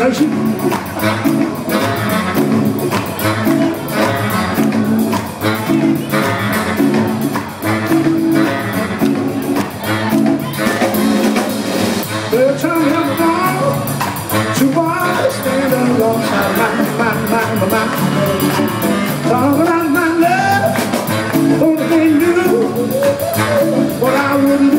Tracy. They'll tell me I'm wrong. Two boys standing alongside my talking about my love. Only they knew what I wouldn't